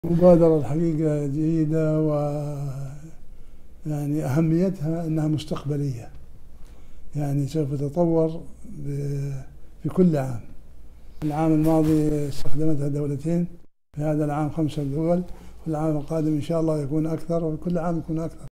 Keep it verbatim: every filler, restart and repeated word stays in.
مبادرة الحقيقة جيدة، و يعني أهميتها أنها مستقبلية، يعني سوف تتطور في كل عام. العام الماضي استخدمتها دولتين، في هذا العام خمسة دول، والعام القادم إن شاء الله يكون أكثر، وكل عام يكون أكثر.